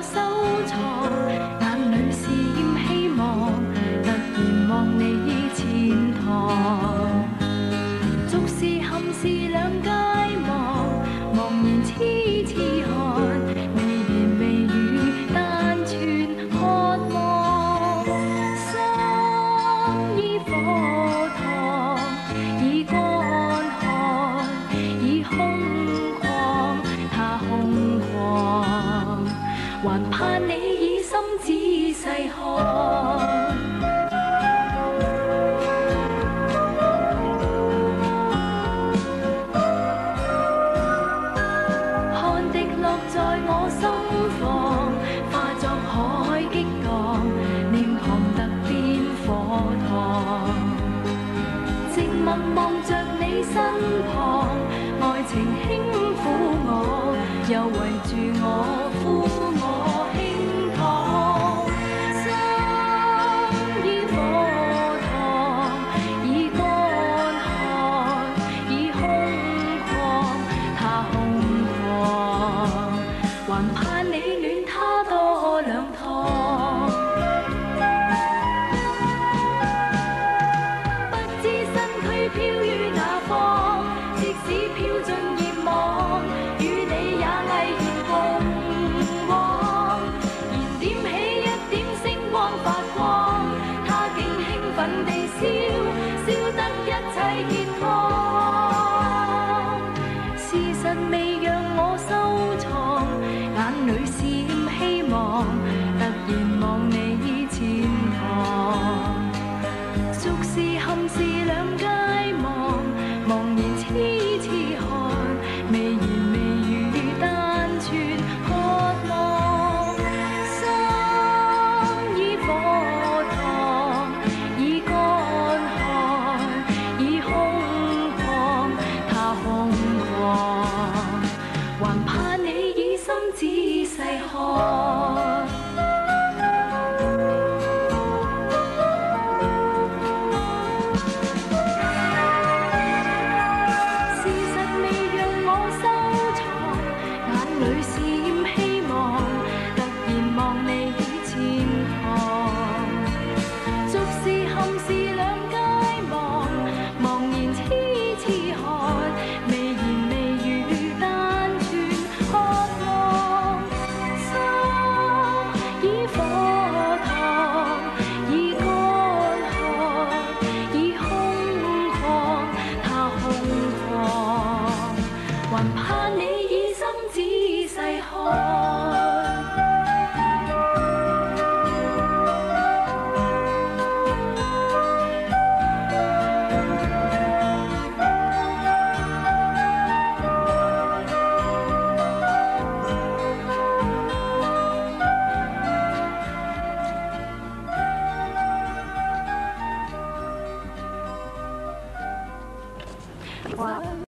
我收藏，眼里是希望，突然望你前堂。俗事憾事两街望，茫然痴痴看，微言微语單串渴望。心依火燙，已乾旱，已空曠，它空曠，還盼你以心仔細看。在我心房，化作海激盪，臉龐突變火燙。靜默望着你身旁，愛情輕撫我，又圍住我，撫我輕躺。心依火燙，已乾旱，已空曠，它空曠。還盼你戀他多兩趟，不知身軀飄於哪方，即使飄進熱網，與你也毅然共往。燃點起一點星光發光，他竟興奮地燒，燒得一切健康。事實未讓我收藏，眼裏閃希望，突然望你前堂。俗事憾事兩街望，茫然痴痴看，微言微語單串渴望。心依火燙，已乾旱，已空曠，它空曠，還盼你以心仔細看。事實未讓我收藏，眼裏閃希望，突然望你前堂。俗事憾事兩街望，茫然痴痴看，微言微語單串渴望。心依火燙，已乾旱，已空曠，它空曠，還盼你以心仔細看。